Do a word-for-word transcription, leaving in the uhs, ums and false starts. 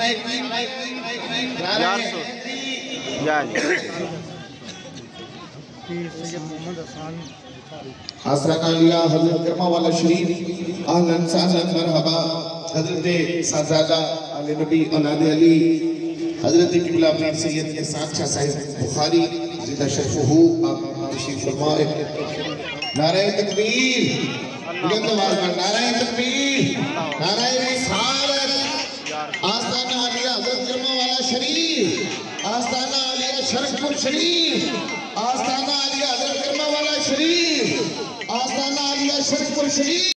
आसरा का लिया हजरत करमा वाला शरीफ आहलन सहलन मरहबा हजरत साहबजादा आले नबी औलाद अली हजरत किबला पीर सैयद के साथ शाह साहिब बुखारी जिंदा शरफहू आप तशरीफ फरमाए। नारे तकबीर, बुलंद आवाज में नारे तकबीर, नारे रिसालत। आस्ताना आलिया हजरत करमा वाला शरीफ, आस्ताना आलिया शरफपुर शरीफ, आस्ताना आलिया हजरत करमा वाला शरीफ, आस्ताना आलिया शरफपुर शरीफ।